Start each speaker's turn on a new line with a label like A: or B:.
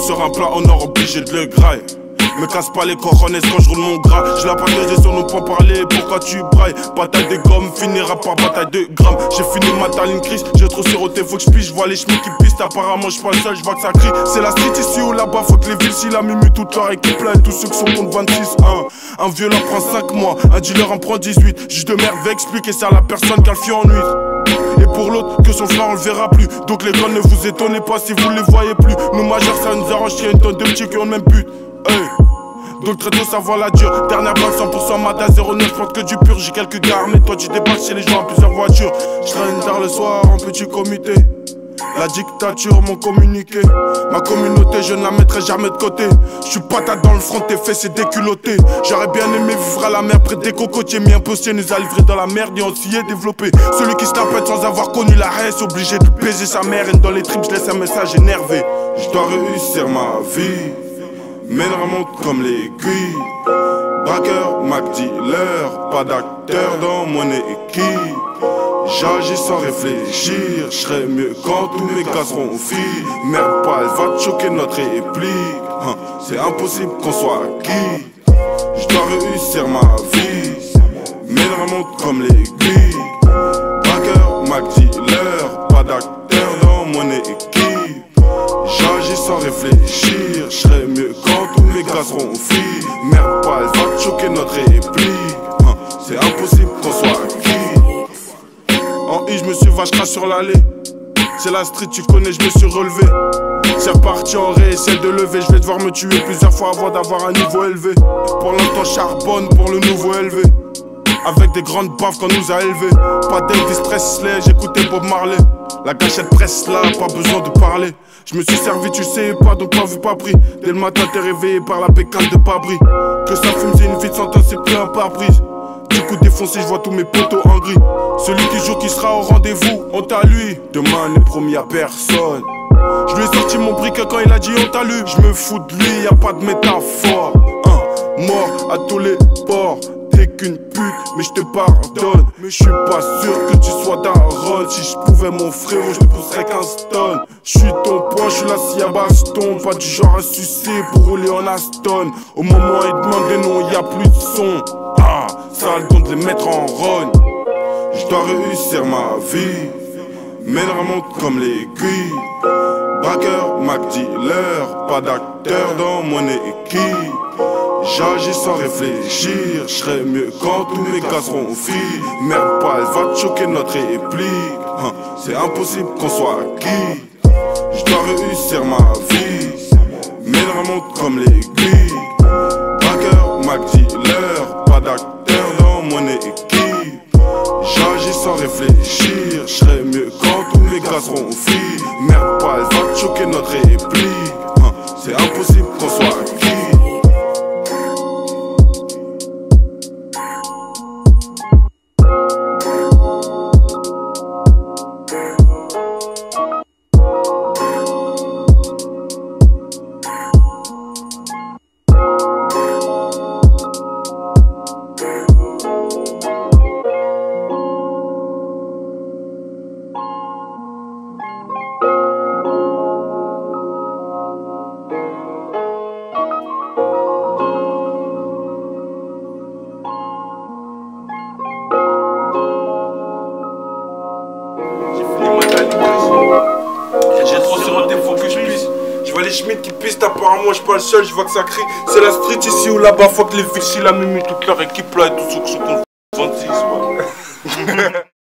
A: sur un plat, on est obligé de le grailler. Me casse pas les cojones quand je roule mon gras. Je la partage sur nous pour parler, pourquoi tu brailles? Bataille de gomme finira par bataille de grammes. J'ai fini ma taline crise, j'ai trop siroté, faut que je pisse. Je vois les chemins qui pistent, apparemment je suis pas le seul, je vois que ça crie. C'est la street ici ou là-bas, faut que les villes s'il a mimi toute leur équipe là. Et tous ceux qui sont contre 26, 1. Un violeur prend 5 mois, un dealer en prend 18. Juge de merde va expliquer ça à la personne qui a le fion en huître. Et pour l'autre, que son frère on le verra plus. Donc les gars ne vous étonnez pas si vous les voyez plus. Nous majeurs ça nous arrange, qu'il y a une tonne de petits qui ont le même but. Hey. Donc très tôt ça voit la dure. Dernière balle 100% Mada 09, porte que du pur. J'ai quelques gars mais toi tu débarques chez les gens en plusieurs voitures. Je traîne tard le soir en petit comité. La dictature m'ont communiqué. Ma communauté je ne la mettrai jamais de côté. Je suis patate dans le front, tes fesses c'est déculotté. J'aurais bien aimé vivre à la mer près des cocotiers. Mais impossible nous a livré dans la merde et on s'y est développé. Celui qui se la pète sans avoir connu la reste, obligé de baiser sa mère. Et dans les tripes je laisse un message énervé. Je dois réussir ma vie, mène remonte comme l'aiguille. Braqueur, Mac dealer, pas d'acteur dans mon équipe. J'agis sans réfléchir, je serai mieux quand tous mes gars seront filles. Merde pas, elle va te choquer notre réplique. C'est impossible qu'on soit qui. Je dois réussir ma vie, mène remonte comme l'aiguille. Braqueur, Mac dealer, pas d'acteur dans mon équipe. J'agis sans réfléchir, je serai mieux quand tous mes gars seront filles. Merde pas, elle va te choquer notre réplique. C'est impossible qu'on soit qui. En I, je me suis vache sur l'allée. C'est la street, tu connais, je me suis relevé. C'est reparti en réessaie de lever. Je vais devoir me tuer plusieurs fois avant d'avoir un niveau élevé. Pour l'instant, charbonne pour le nouveau élevé. Avec des grandes baffes qu'on nous a élevés. Pas d'Elvis Presley, j'écoutais Bob Marley. La gâchette presse là, pas besoin de parler. Je me suis servi, tu sais pas, donc pas vu, pas pris. Dès le matin, t'es réveillé par la pécane de Pabri. Que ça fume, c'est une vie de sentence, c'est plus un pare-brise. Du coup défoncé, je vois tous mes potos en gris. Celui qui joue qui sera au rendez-vous, honte à lui. Demain n'est promis à personne. Je lui ai sorti mon briquet quand il a dit on t'a lu. Je me fous de lui, y a pas de métaphore. Mort à tous les ports. T'es qu'une pute, mais je te pardonne. Mais je suis pas sûr que tu sois daronne. Si je pouvais mon frérot, je te pousserais 15 tonnes. Je suis ton poing, je suis la scie à baston. Pas du genre à sucer pour rouler en Aston. Au moment où il demande des noms, y a plus de son. Ça a le don de les mettre en rogne. Je dois réussir ma vie, mène remonte comme l'aiguille. Braqueur, Mac dealer, pas d'acteur dans mon équipe. J'agis sans réfléchir, je serai mieux quand tous mes gars seront filles. Merde pas, elle va te choquer notre réplique. C'est impossible qu'on soit qui. Je dois réussir ma vie, mène remonte comme l'aiguille. Braqueur, Mac dealer, pas d'acteur dans mon équipe. J'agis sans réfléchir, je serai mieux quand tous mes gars seront filles. Merde pas, elle va te choquer notre réplique. C'est impossible qu'on soit qui. J'ai trop siroté, faut que je pisse. Je vois les Schmitt qui pissent, apparemment je suis pas le seul, je vois que ça crie. C'est la street ici ou là-bas, faut que les villes, la mimi, toute leur équipe là et tout ce que je compte 26, ouais.